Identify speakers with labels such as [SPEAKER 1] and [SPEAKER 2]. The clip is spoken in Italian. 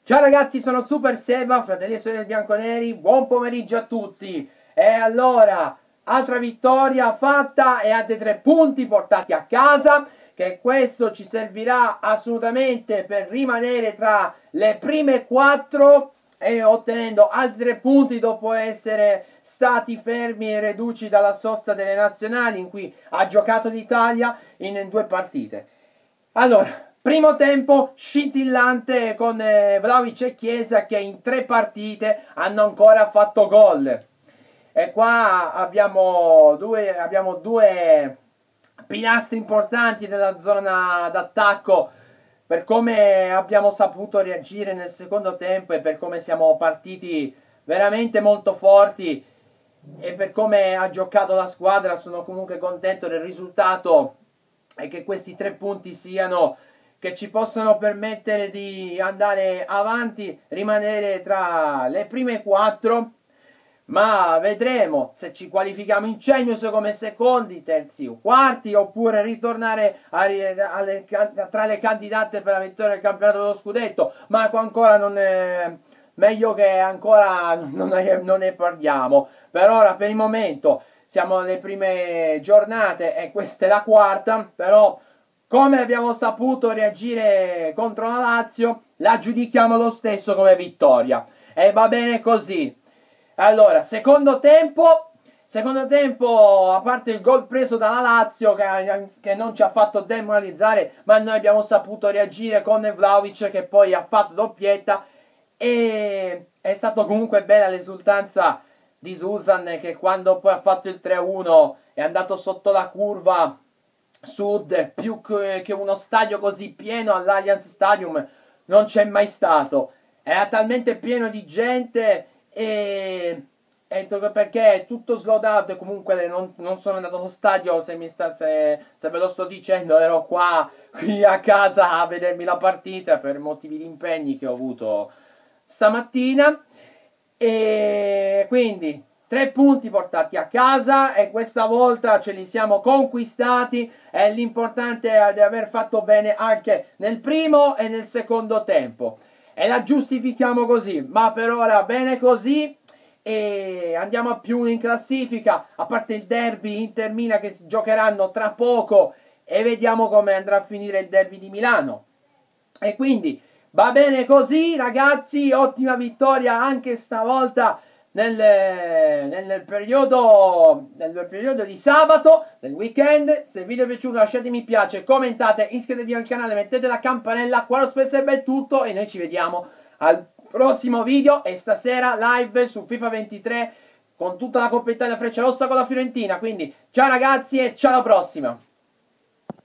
[SPEAKER 1] Ciao ragazzi, sono Super Seba, fratelli e sorelle bianconeri, buon pomeriggio a tutti. E allora, altra vittoria fatta e altri 3 punti portati a casa, che questo ci servirà assolutamente per rimanere tra le prime 4 e ottenendo altri 3 punti dopo essere stati fermi e reduci dalla sosta delle nazionali in cui ha giocato l'Italia in 2 partite. Allora, primo tempo scintillante con Vlahovic e Chiesa che in 3 partite hanno ancora fatto gol. E qua abbiamo due pilastri importanti della zona d'attacco per come abbiamo saputo reagire nel secondo tempo e per come siamo partiti veramente molto forti e per come ha giocato la squadra. Sono comunque contento del risultato e che questi 3 punti siano che ci possano permettere di andare avanti, rimanere tra le prime 4, ma vedremo se ci qualifichiamo in Champions come secondi, terzi o quarti, oppure ritornare tra le candidate per la vittoria del campionato dello scudetto, ma ancora non è meglio che ancora non ne parliamo. Per ora, per il momento, siamo alle prime giornate e questa è la quarta, però come abbiamo saputo reagire contro la Lazio, la giudichiamo lo stesso come vittoria. E va bene così. Allora, secondo tempo, a parte il gol preso dalla Lazio che non ci ha fatto demoralizzare, ma noi abbiamo saputo reagire con Vlahovic che poi ha fatto doppietta e è stato comunque bella l'esultanza di Susan che quando poi ha fatto il 3-1 è andato sotto la curva sud, più che uno stadio così pieno all'Allianz Stadium non c'è mai stato. Era talmente pieno di gente e perché è tutto slodato e comunque non sono andato allo stadio, se ve lo sto dicendo, ero qui a casa a vedermi la partita per motivi di impegni che ho avuto stamattina. E quindi 3 punti portati a casa e questa volta ce li siamo conquistati e l'importante è di aver fatto bene anche nel primo e nel secondo tempo e la giustifichiamo così, ma per ora bene così e andiamo a più in classifica, a parte il derby Inter-Milan che giocheranno tra poco e vediamo come andrà a finire il derby di Milano. E quindi va bene così ragazzi, ottima vittoria anche stavolta nel periodo di sabato, del weekend. Se il video vi è piaciuto lasciate mi piace, commentate, iscrivetevi al canale, mettete la campanella. Qua lo spesso è tutto e noi ci vediamo al prossimo video e stasera live su FIFA 23 con tutta la Coppa Italia Freccia Rossa con la Fiorentina. Quindi ciao ragazzi e ciao alla prossima.